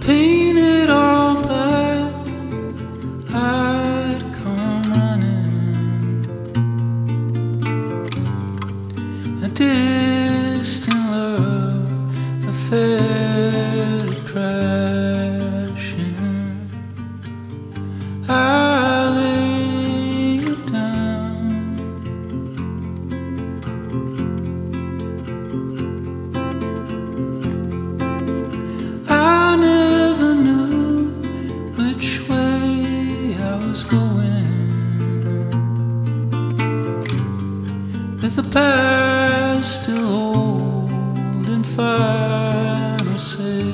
paint it all black, I'd come running. A distant love, a faded crashing. I lay it down. I never knew which way I was going, with the past still holding final say.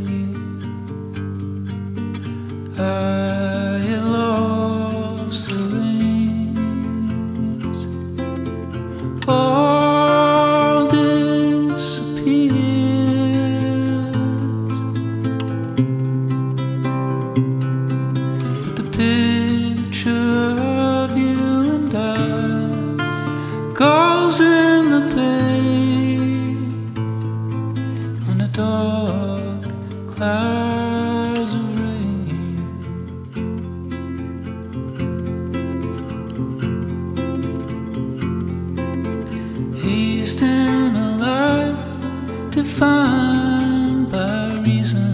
I had lost the reins, all disappears, but the picture of you and I goes in the bay on the dark clouds of rain. Hazed in a life defined by reason,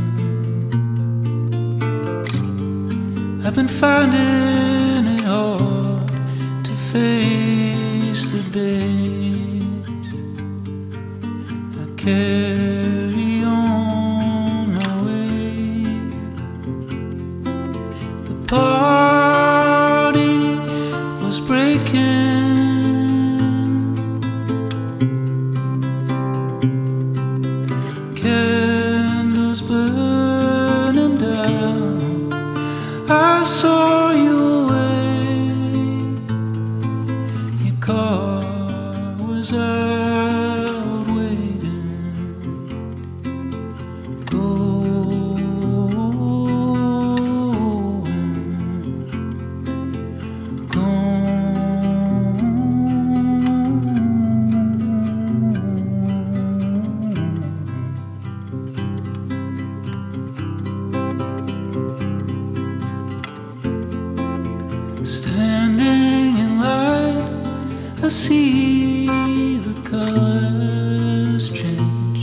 I've been finding it hard to face the days. I carry on my way. The party was breaking, candles burning down. I saw you away, your car was out waiting. Go standing in light, I see the colors change.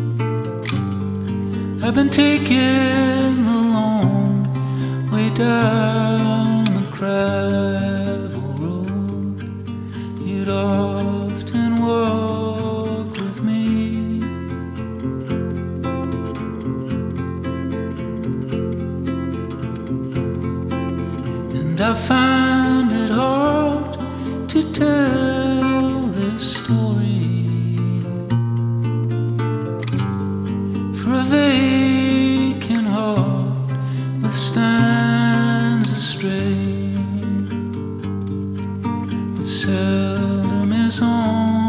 I've been taking the long way down the gravel road. You'd often walk with me. And I find it hard to tell this story, for a vacant heart withstands a strain, but seldom is on